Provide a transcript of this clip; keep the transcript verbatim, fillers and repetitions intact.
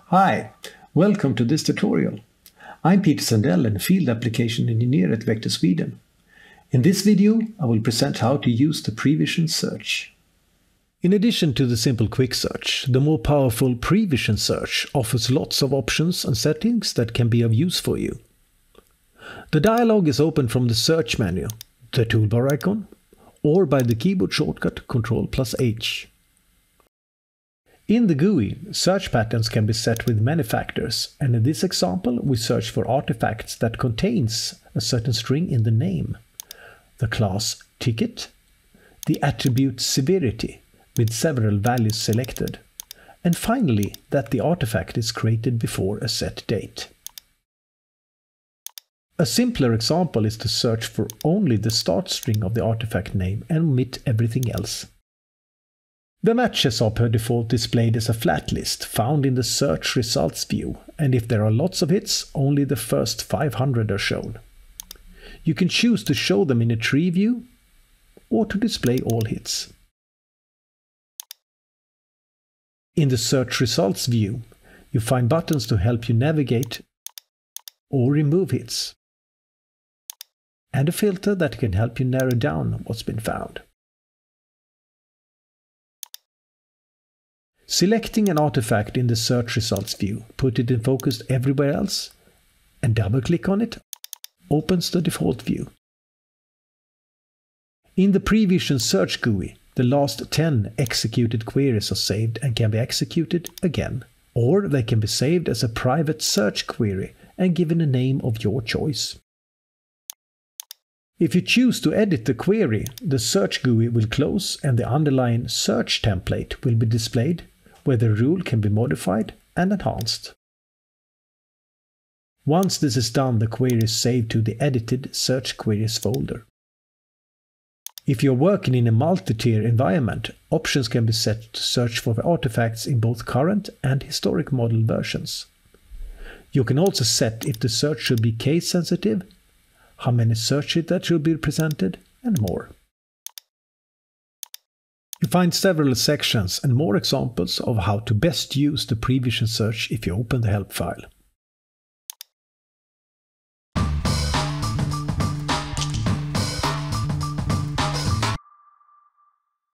Hi, welcome to this tutorial. I'm Peter Sandell and Field Application Engineer at Vector Sweden. In this video, I will present how to use the PREEvision search. In addition to the simple quick search, the more powerful PREEvision search offers lots of options and settings that can be of use for you. The dialog is opened from the search menu, the toolbar icon, or by the keyboard shortcut control plus H. In the G U I, search patterns can be set with many factors, and in this example we search for artifacts that contains a certain string in the name, the class ticket, the attribute severity with several values selected, and finally that the artifact is created before a set date. A simpler example is to search for only the start string of the artifact name and omit everything else. The matches are per default displayed as a flat list found in the search results view, and if there are lots of hits, only the first five hundred are shown. You can choose to show them in a tree view or to display all hits. In the search results view, you find buttons to help you navigate or remove hits, and a filter that can help you narrow down what's been found. Selecting an artifact in the search results view, put it in focus everywhere else, and double-click on it, opens the default view. In the PREEvision search G U I, the last ten executed queries are saved and can be executed again, or they can be saved as a private search query and given a name of your choice. If you choose to edit the query, the search G U I will close and the underlying search template will be displayed, where the rule can be modified and enhanced. Once this is done, the query is saved to the edited search queries folder. If you're working in a multi-tier environment, options can be set to search for artifacts in both current and historic model versions. You can also set if the search should be case sensitive, how many search hits that should be presented, and more. You find several sections and more examples of how to best use the PREEvision search if you open the help file.